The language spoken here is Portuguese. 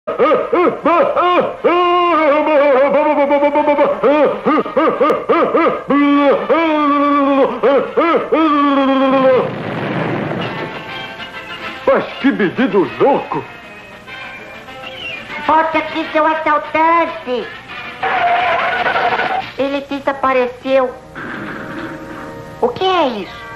Mas que menino louco! Volte aqui, seu assaltante! Ele desapareceu. O que é isso?